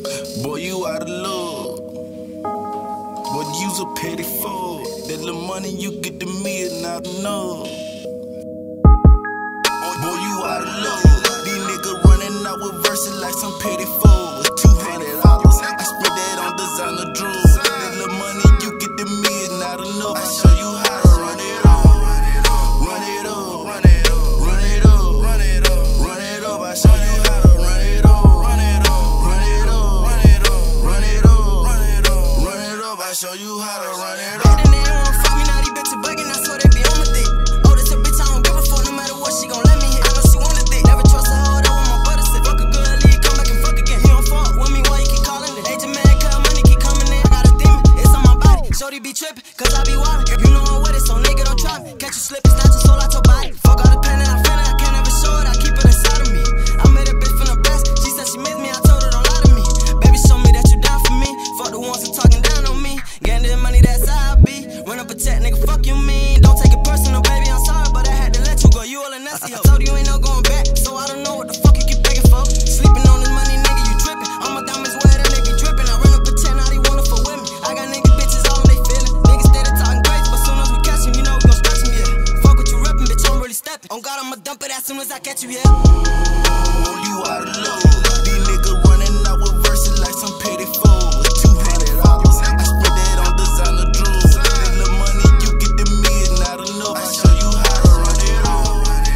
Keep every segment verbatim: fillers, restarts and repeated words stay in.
Boy, you out of love. Boy, you's a petty fool. That little money you get to me is not enough. Boy, you out of love. These niggas running out with verses like some petty fool. two hundred dollars, I spent that on designer drugs. That little money you get to me is not enough. I show you how to run it up. Run it up, run it up, run it up, run it up, run it up. I show you how to run it up. Run it up, run it up, run it up, run it up, run it up, run it up. I show you how to run it up. Shorty be trippin', cause I be wildin'. You know I'm with it, so nigga don't try me. Catch you slippin', snatch your soul out your body. Fuck all the pain that I feel, I can't ever show it, I keep it inside of me. I made a bitch from the best, she said she missed me, I told her don't lie to me. Baby, show me that you down for me. Fuck the ones who talking down on me. Getting this money, that's how I be. Run up a check, nigga, fuck you mean. Don't take it personal, baby, I'm sorry, but I had to let you go. You all a nasty hoe. I told you ain't no going back, so I don't know what the fuck you keep begging for. Sleeping on this money, nigga, you trippin'. All my diamonds wet and they be drippin'. I run up a check, now they wanna fuck with me. I got niggas bitches all in they feelin'. Niggas steady talking crazy, but soon as we catch him, you know we gon' scratch him, yeah. Fuck what you reppin', bitch, I'm really steppin'. On God, I'ma dump it as soon as I catch you, yeah. Oh, you out of love. These niggas running out with verses like some petty fool. two hundred dollars, I spent that on designer drugs. That little money you get to me is not enough. I show you how to run it up.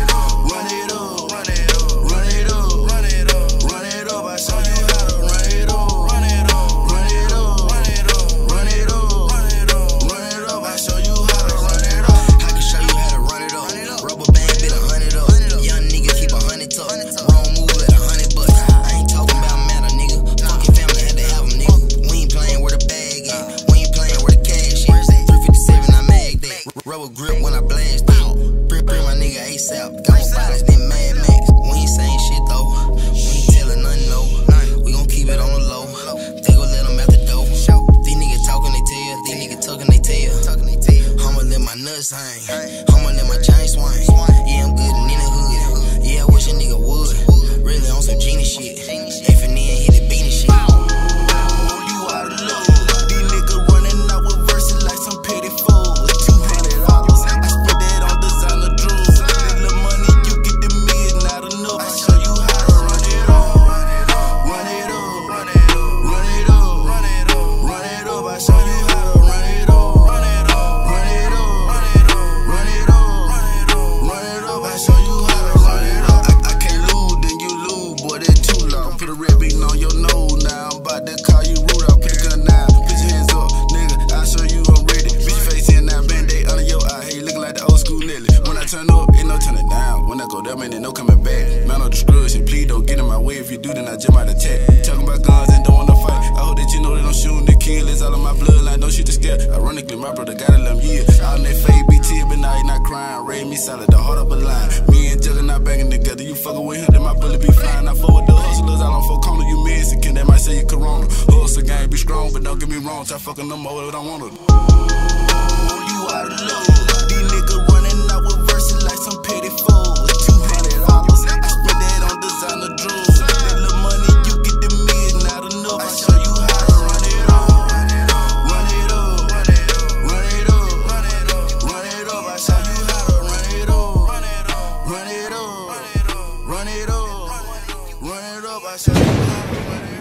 Run it up, run it up, run it up, run it up, run it up. I show you how to run it up. Run it up, run it up, run it up, run it up, run it up, run it up. I show you how to run it up. I can show you how to run it up. Rubber band bit a hundred up. Young nigga keep a hundred tuck. Wrong move at a hundred bucks. I ain't talking about matter, nigga. Fucking family had to have them, nigga. We ain't playing where the bag at. We ain't playing where the cash is. three fifty-seven, I mag that. Rubber grip when I blast that. Bring, bring my nigga ASAP. Got my bodies, then Mad Max. We ain't saying shit though. We ain't telling nothing, no. We gon' keep it on the low. They gon' let them out the door. These niggas talking, they tell. These niggas tucking, they tell. I'ma let my nuts hang. I'ma let my chain swing. Yeah, I'm good and in the hood. Yeah, I wish a nigga would. Really on some genie shit. If and then hit the beanie shit. Oh, you out of love. These niggas running out with verses like some petty fool. two hundred dollars, I spent that on designer drugs. That little money you get to me is not enough. I show you how to run it up. Run it up, run it up, run it up, run it up, run it up. I show you how to run it up. Run it up, run it up, run it up, run it up, run it up, run it up. I show you how to run it up. I, I can't lose, then you lose, boy, that's too long. Put a red beating on your nose now. I'm about to call you rude, I'll put a gun down. Put your hands up, nigga, I'll show you I'm ready. Bitch your face in that band-aid under your eye. Hey, you looking like the old school Nelly. When I turn up, ain't no turning down. When I go down, man, ain't no coming back. Man, on destruction, please don't get in my way. If you do, then I jump out the attack. Talking about guns and don't wanna fight. I hope that you know that I'm shooting to kill. It's all in my bloodline, don't shoot to scare. Ironically, my brother got a lump year. Out in that fade, B T, but now he not crying. Raise me solid, the heart up a line. Me and Jugger not banging together. You fucking with him, then my bullet be flying. I forward the hustlers out on four corner. You Mexican, they might say you Corona. Hustle game be strong, but don't get me wrong. Try fucking them over, I don't want to. Oh, you out of love. These niggas running out with verses like some petty fool. two hundred dollars, I spent that on designer drugs. That little money you get to me is not enough. I show you how to run it up. Run it up, run it up, run it up, run it up, run it up. I show you how to run it up. Run it up, run it up, run it up, run it up. I show you how to run it up.